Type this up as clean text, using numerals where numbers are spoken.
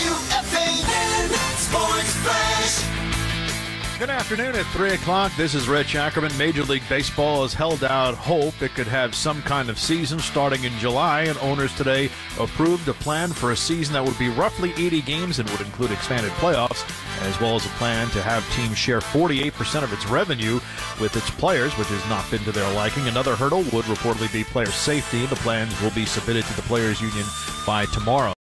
WFAN Sports Flash. Good afternoon at 3 o'clock. This is Rich Ackerman. Major League Baseball has held out hope it could have some kind of season starting in July, and owners today approved a plan for a season that would be roughly 80 games and would include expanded playoffs, as well as a plan to have teams share 48% of its revenue with its players, which has not been to their liking. Another hurdle would reportedly be player safety. The plans will be submitted to the Players Union by tomorrow.